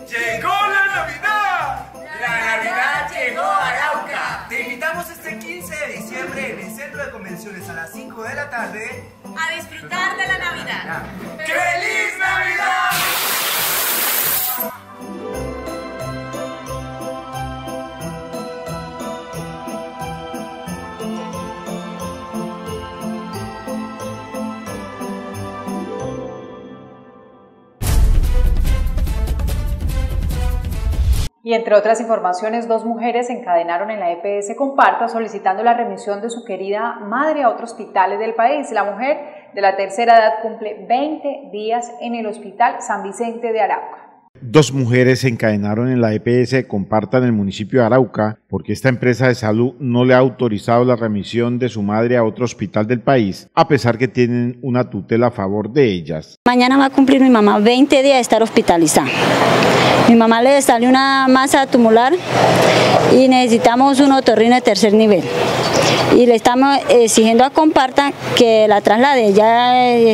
¡Llegó la Navidad! ¡La Navidad llegó a Arauca! Te invitamos este 15 de diciembre en el Centro de Convenciones a las 5 de la tarde a disfrutar de la Navidad. ¡Feliz Navidad! Y entre otras informaciones, 2 mujeres se encadenaron en la EPS Comparta solicitando la remisión de su querida madre a otros hospitales del país. La mujer de la tercera edad cumple 20 días en el Hospital San Vicente de Arauca. 2 mujeres se encadenaron en la EPS Comparta en el municipio de Arauca porque esta empresa de salud no le ha autorizado la remisión de su madre a otro hospital del país, a pesar que tienen una tutela a favor de ellas. Mañana va a cumplir mi mamá 20 días de estar hospitalizada. Mi mamá le salió una masa tumular y necesitamos un otorrino de tercer nivel. Y le estamos exigiendo a Comparta que la traslade. Ya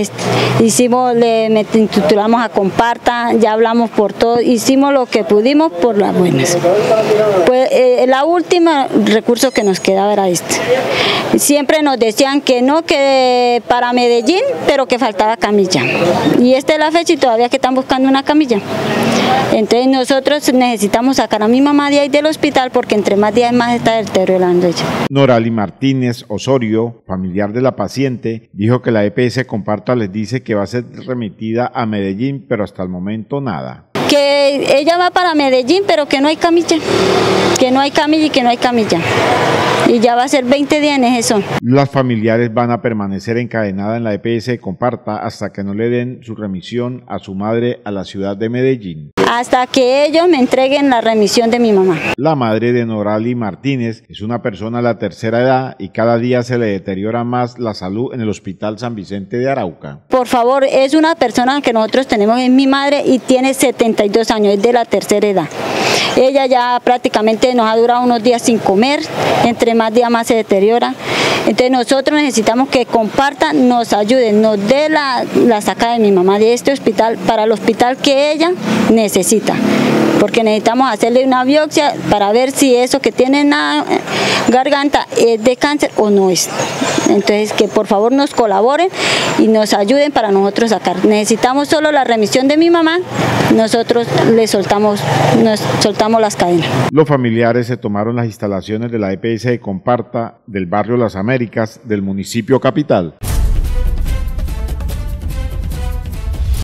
le titulamos a Comparta, ya hablamos por todo, hicimos lo que pudimos por las buenas. Pues la última recurso que nos quedaba era este. Siempre nos decían que no, que para Medellín, pero que faltaba camilla. Y esta es la fecha y todavía que están buscando una camilla. Entonces nosotros necesitamos sacar a mi mamá de ahí del hospital porque entre más días más está deteriorando ella. Norali Martínez Osorio, familiar de la paciente, dijo que la EPS Comparta les dice que va a ser remitida a Medellín, pero hasta el momento nada. Que ella va para Medellín, pero que no hay camilla, que no hay camilla y que no hay camilla. Y ya va a ser 20 días en eso. Las familiares van a permanecer encadenadas en la EPS Comparta hasta que no le den su remisión a su madre a la ciudad de Medellín. Hasta que ellos me entreguen la remisión de mi mamá. La madre de Norali Martínez es una persona de la tercera edad y cada día se le deteriora más la salud en el Hospital San Vicente de Arauca. Por favor, es una persona que nosotros tenemos, es mi madre y tiene 72 años, es de la tercera edad. Ella ya prácticamente nos ha durado unos días sin comer, entre más días más se deteriora. Entonces nosotros necesitamos que Comparta nos ayude, nos dé la sacada de mi mamá de este hospital para el hospital que ella necesita. Porque necesitamos hacerle una biopsia para ver si eso que tiene en la garganta es de cáncer o no es. Entonces que por favor nos colaboren y nos ayuden para nosotros sacar. Necesitamos solo la remisión de mi mamá, nosotros nos soltamos las cadenas. Los familiares se tomaron las instalaciones de la EPS de Comparta del barrio Las Américas del municipio capital.